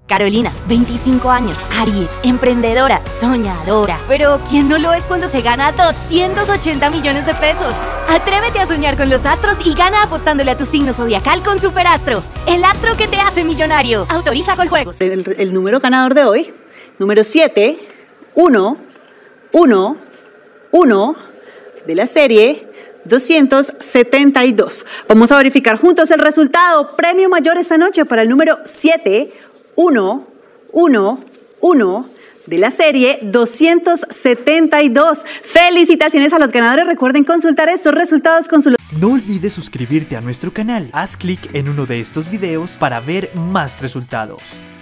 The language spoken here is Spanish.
Carolina, 25 años, Aries, emprendedora, soñadora. Pero ¿quién no lo es cuando se gana 280 millones de pesos? Atrévete a soñar con los astros y gana apostándole a tu signo zodiacal con Superastro, el astro que te hace millonario. Autoriza Coljuegos. El número ganador de hoy, número 7, 1, 1, 1, de la serie 272. Vamos a verificar juntos el resultado. Premio mayor esta noche para el número 7, 1, 1, 1 de la serie 272. Felicitaciones a los ganadores. Recuerden consultar estos resultados con su... No olvides suscribirte a nuestro canal. Haz clic en uno de estos videos para ver más resultados.